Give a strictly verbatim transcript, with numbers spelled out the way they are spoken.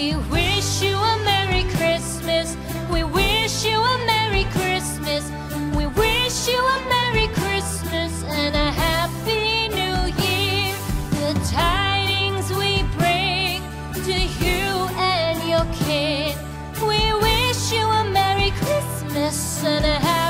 We wish you a Merry Christmas. We wish you a Merry Christmas. We wish you a Merry Christmas and a Happy New Year. The tidings we bring to you and your kin. We wish you a Merry Christmas and a Happy